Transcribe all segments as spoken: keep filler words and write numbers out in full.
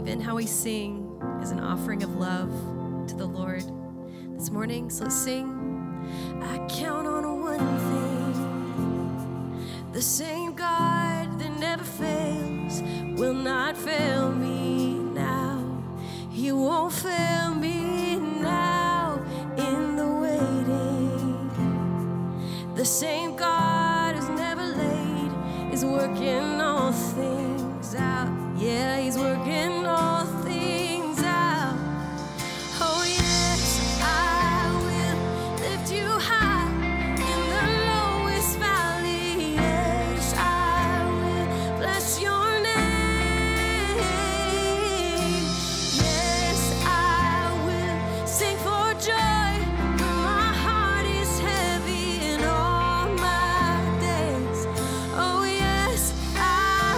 even how we sing is an offering of love to the Lord this morning. So let's sing. I count on one thing, the same God that never fails will not fail me now. He won't fail me now in the waiting. The same God who's never late is working all things out. Yeah, he's working all things out. Oh yes, I will lift you high in the lowest valley. Yes, I will bless your name. Yes, I will sing for joy when my heart is heavy in all my days. Oh yes, I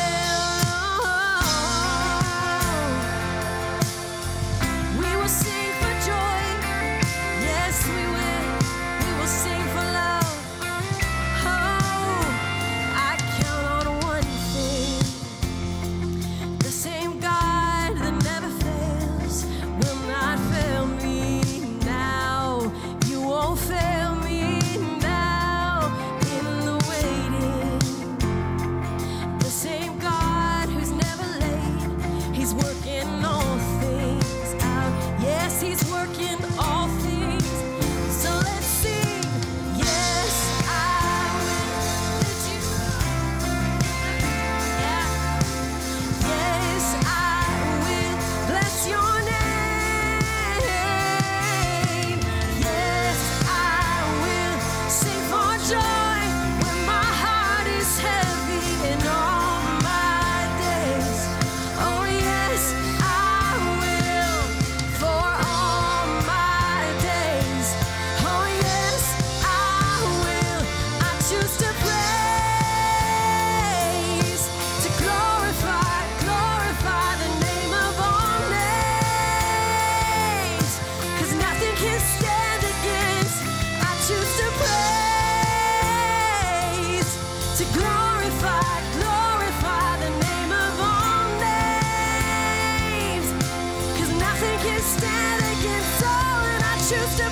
will. We will sing for joy. Yes, we will. We will sing for love. Oh, I count on one thing. The same God that never fails will not fail me now. You won't fail me now in the waiting. The same God who's never late, he's working all things out. Yes, he's working all things. So let's sing. Yes, I will lift you up. Yeah. Yes, I will bless your name. Yes, I will sing for joy when my heart is heavy in all my days. Oh yes, I will for all my days. Oh yes, I will. I choose to praise, to glorify, glorify the name of all names. 'Cause nothing can stand against. I choose to praise, to glorify, glorify the name of all names. 'Cause nothing can stand against. Oh, and I choose to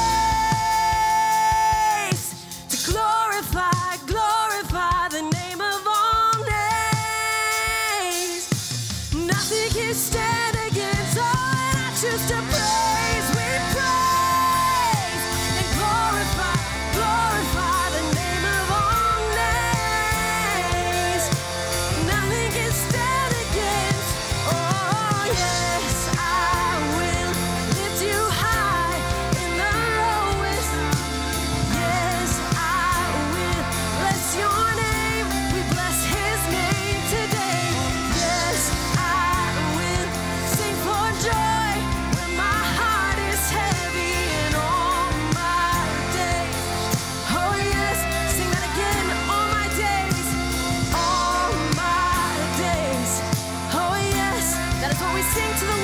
praise, to glorify, glorify the name of all names. Nothing can stand against. Oh, and I choose to praise. We praise and glorify, glorify the name of all names. Nothing can stand against. Oh yes, I will lift you high in the lowest. Yes, I will bless your name. We bless his name today. Yes, I will sing for joy when my heart is heavy in all my days. Oh yes, sing that again. All my days, all my days. Oh yes, that is what we sing to the